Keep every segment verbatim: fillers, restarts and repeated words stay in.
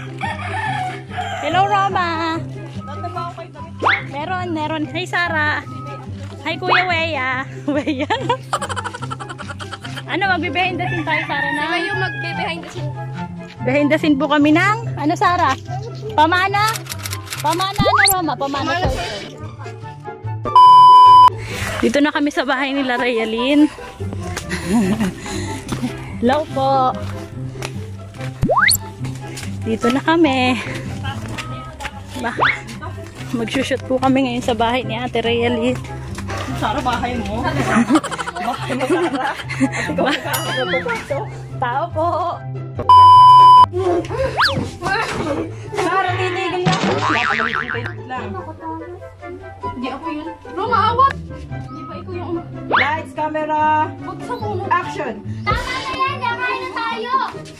Hello, Roma. Meron, meron. Hi, Sarah. Hi, Kuya Weya. Weya. Ano, magbe-behind the scene tayo, Sarah, na? Kayo magbe-behind the scene. Behind the scene po kami ng, ano, Sarah? Pamana? Pamana, ano, Roma? Pamana. Dito na kami sa bahay nila, Rayalyn. Hello po. Dito na kami. Ba Magsushoot po kami ngayon sa bahay ni Ate Rayalyn. Sarah, bahay mo? Bahay mo, Sarah. At ikaw magkakapapasok. Tao po. Sarah, titigil na. Napalagay lang. Hindi ako yun. Roma, awat! Di ba ikaw yung... Lights, camera, Huwag sa muno. action. Tama na yan! Nakain na tayo!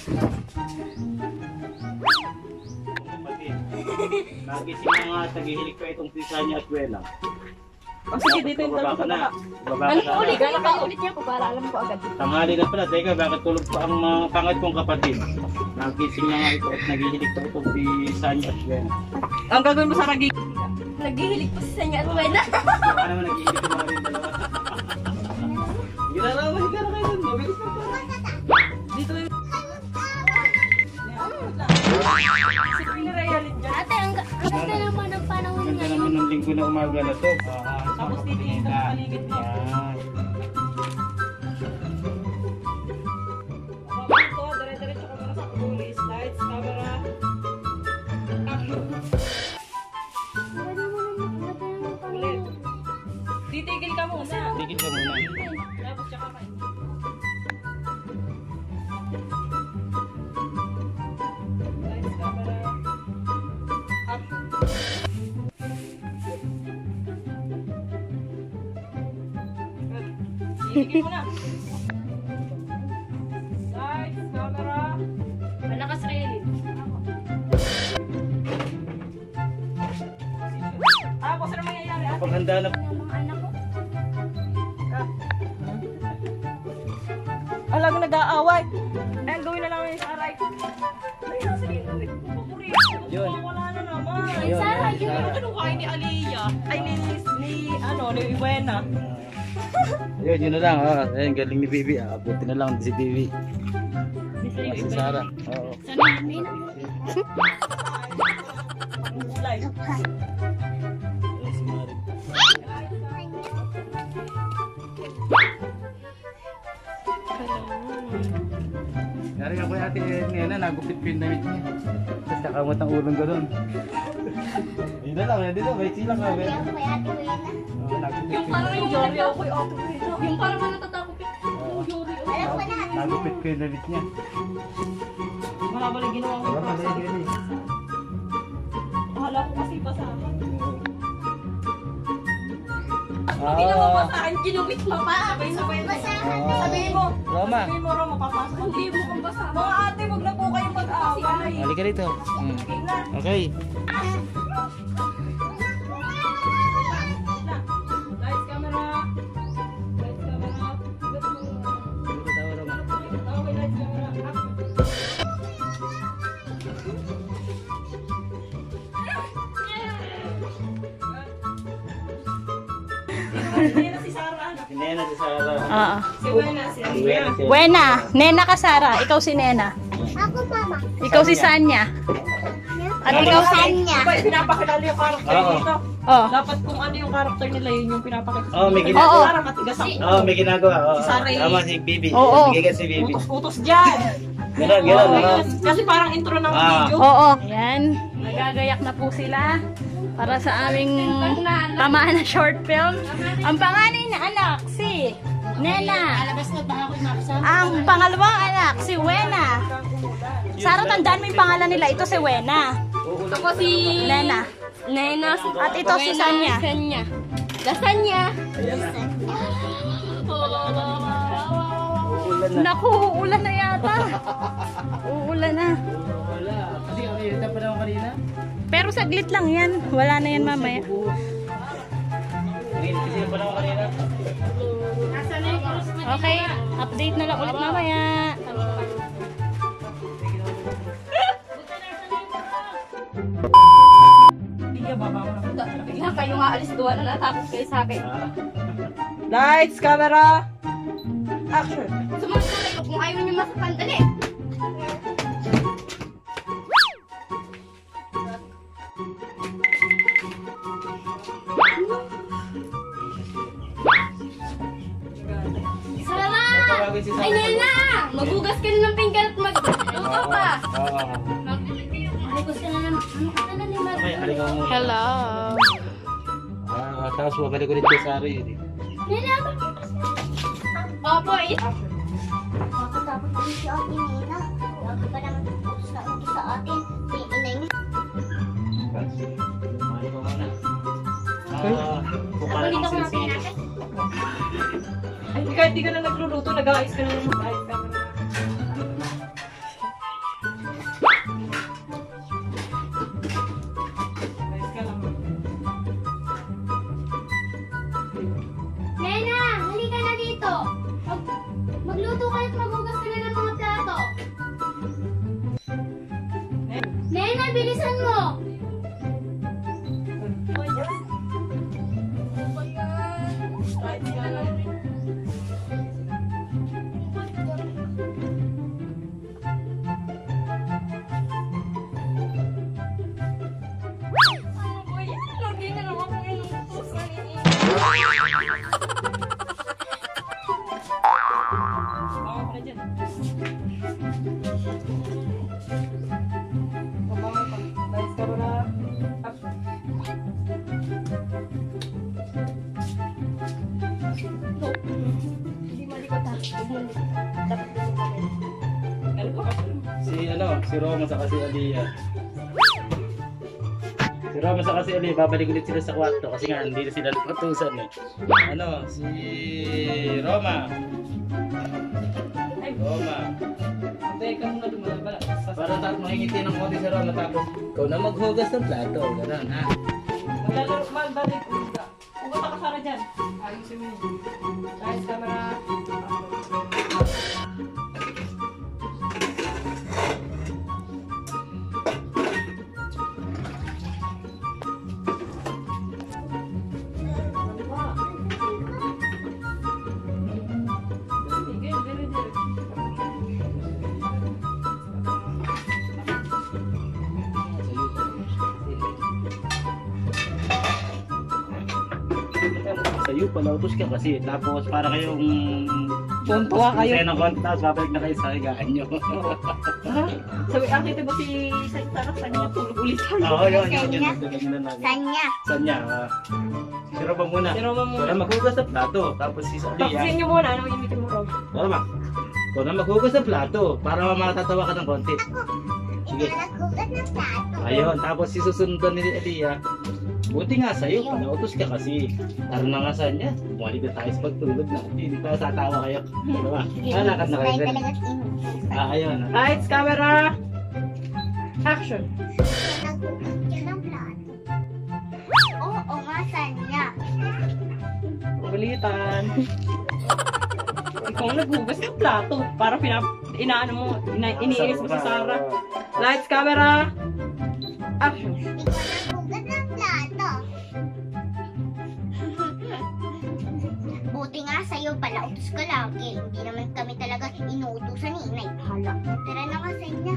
Lagi si mga tagihilig pa itong pisa niya at wela. O sige, dito yung Baba tulog ka na. Baba Ano ka ulit? na. Ano ba ulit niya po para alam ko agad? Tanghali na pala. Teka, bakit tulog pa ang mga pangat kong kapatid? Nagising na nga ito at nagihilig pa itong pisa niya at wela. Ang gagawin mo, Sarah, gig. Naghihilig po sa inyo at wala. Baka naman nagihilig ko mga rin dalawa. Ginarawa, higa na kayo dun. Mabilis na pa. Dito yung... Si Queen Rayalyn dyan. Ate, ang ganda naman ang panahon Ganda ngayon. naman ng linggo na umaga na to. Ah, Tapos titingin ka sa paligid niya. Yan. Babalik ko, dire-diretso ka muna sa police. Lights, camera, action. Ulit. Titigil ka muna. Tigil ka muna. Tapos tsaka kayo. Lights, camera, action. Titigil muna. Lights, camera. Malakas rin. Tapos ano mangyayari? Ate? Paghanda na. Ang mga anak ko. Alam mo nag-aaway. Eh, gawin na lang yung saray. Ayun, sige, gawin. Paborito. Yun. Wala na naman. Ayun, Sarah, ayun, yun. Sarah. Ano kain ni Aliyah? Ay, ni, ni, ano, ni Iwena. Ayun, yun na lang. Ah. Ayun, galing ni Bibi. Ah. Buti na lang si Bibi. Ah, si Sarah. Oo. Sana namin. Ulay. Si Mari. Yari nga ko yung ate Nena, nagupit ko yung damit niya. Tapos nakamot ang ulong gano'n. Yun na lang, dito, may silang ka. Kaya ako kay Ate Wena. Oo, nagupit Yung ko parang yung yung Sorry ako yung auto dito. Yung parang mga natatakot. Yung Yuri. Alam ko na. Nagupit ko yung damit niya. Mahabal yung ginawa ko. Wala pa rin yun eh. Akala ko kasi pa sa akin. Ah. Ginawa pa sa akin, ginubit mo pa. Sabay-sabay na. Ah. Sabihin mo. Roma, Sabihin mo, Roma, papasok. Hindi mo kung basa. Mga ate, wag na po kayong mag-aaway. halika rito. Hmm. Okay na. Okay. Lights, camera. Lights, camera. Dito tayo, Roma. Okay, lights, camera. Action. Hindi na si Sarah. Si Nena, si Sarah. Oo. Si Wena, si Aliyah. Si Wena. Nena ka, Sarah. Ikaw si Nena. Ako, mama. Ikaw si Sanya. At ikaw si... Diba, pinapakilala yung karakter Oo. dito. Oh. Dapat kung ano yung karakter nila, yun yung pinapakita. Oo, may Oo. ginagawa. Sarah, matigas ako. Oo, may ginagawa. Oo. Si Sarah eh. Tama si Bibi. Oo. Nagigas si Bibi. Utos-utos dyan. Gano'n, gano'n. oo. Kasi parang intro ng Ah. video. Oo. Ayan. Nagagayak na po sila para sa aming tamaan na short film. Ang panganay na anak, si Nena. Alabas na ba ako imaksa? Ang pangalawang anak, si Wena. Sarah, tandaan mo yung pangalan nila. Ito si Wena. Ako si... Nena. Nena. At ito si Sanya. Sanya. Lasanya. Uulan na. Naku, uulan na yata. Uulan na. Wala. Kasi ang irita pa naman kanina. Pero saglit lang yan. Wala na yan mamaya. Ang irita kasi pa naman kanina. Okay, update na lang ulit mamaya. naman kayo nga alis doon na natapos kayo sa akin. Ah. Lights, camera, action. Sumunod na kayo kung ayaw niyo masaktan. Dali! Sara! Tawagin si Sarah. Ay, Nena! Maghugas ka na ng pinggan at magluto ka. Oo. Maghugas ka na ng... Ano ka na ni Mar? Okay, aligaw mo. Hello. Ah, tapos babalik ulit kay Sarah yun. Nena! Opo, eh. Makatapos kami si Ate Nina. Lagi pa naman utos na utos sa atin. May inay niya. Aligaw mo na. Ah, kumpara ng sisi. Ay, di kahit di ka na nagluluto, nag-aayos ka na naman. Lights, camera. Lights ka lang. Nena! Halika na dito! Mag magluto ka at maghugas ka na ng mga plato. Nena, bilisan mo! Lights ka lang. Lagi na naman kung inutos na ni Bawa ka na dyan. Bawa ka. Lights, camera, action. Hindi malikot ha. Dapat din kami. Ano ba ka? Si ano, si Roma sa kasi Aliyah. Si Roma sa kasi Aliyah, babalik ulit sila sa kwarto kasi nga hindi na sila natutusan eh. Ano, si Roma. Ay, Roma. antay ka muna lumalaba. Para tapos makingiti ng konti si Roma tapos ikaw na maghugas ng plato. Ganun ha. Maglalaro man, balik. Pumunta ka sana dyan. Ayusin mo yun. Lights, camera, action. Sa'yo, palautos ka kasi. Tapos para kayong Tuntua kayo. Kaya ng konti, tapos babalik na kayo sa higaan nyo. Ha? Sabi, akita ba si Saint Sarah? Saan niya tulog ulit tayo? Oo, yun, yun, yun. Ganun na namin. Sanya. Sanya. ah. Si Roma muna. Si Roma muna. Ikaw na maghugas ng plato. Tapos si Tapos Aliyah. yun niyo muna, ano imitin mo, Rob? Roma. Ikaw na maghugas ng plato. Para matatawa ka ng konti. Sige. Ikaw naghugas ng plato. Ayun. Tapos si susundan ni Aliyah. Buti nga sa'yo, panautos ka kasi. Taro na nga sa niya. Bumalik na tayo sa pagtulog na. Hindi tayo satawa kayo. Diba? Ah, lakad na kayo. Tayo talaga inutos. Ah, ayun. ah. Lights, camera, action. Naghugas ka ng plato. Oo nga, Sanya. Balitan. Ikaw ang naghugas ng plato. Para pinap... Inaano mo, ina iniinis mo si Sarah. Lights, camera, action. Ikaw naghugas ng plato. Buti nga sa'yo, palautos ka lagi. Hindi naman kami talaga inuutusan ni Inay. Hala. Tara na nga, Sanya.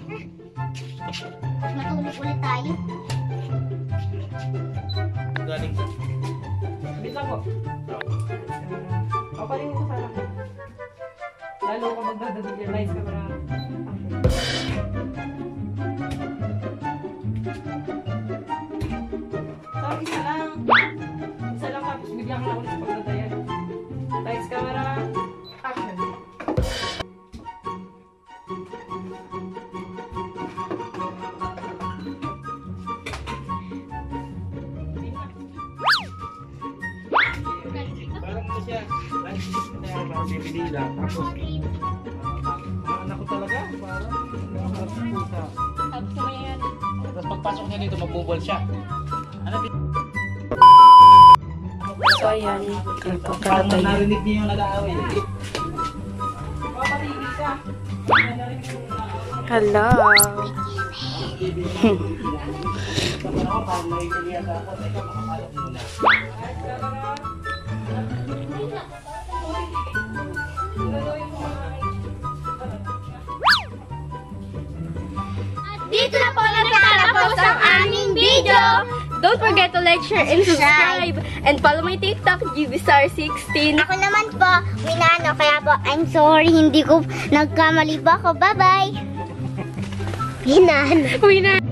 Mas matulog ulit tayo. Galing ka. Wait lang po. Papaling mo ko sana. Lalo ka magdadabig yung lights, camera, action. Sorry, isa lang. Isa lang tapos bigyan ka na ulit sa pagdadayan. Lights, camera, action. Parang ano siya. Parang bibili lang. Tapos, ah, anak ko talaga. Parang, parang pusa. Tapos naman yan. Tapos pagpasok niya dito, magbubol siya. Ano, So, ayan. parang narinig niya yung nag-aaway. Papatigil ka. Hello. Wait, Dito na po nagtatapos ang aming video. Don't forget to like, share, and subscribe. And follow my TikTok, G B Star sixteen. Ako naman po, Minano, kaya po, I'm sorry, hindi ko nagkamali pa ako. Bye-bye! Minano. Wina.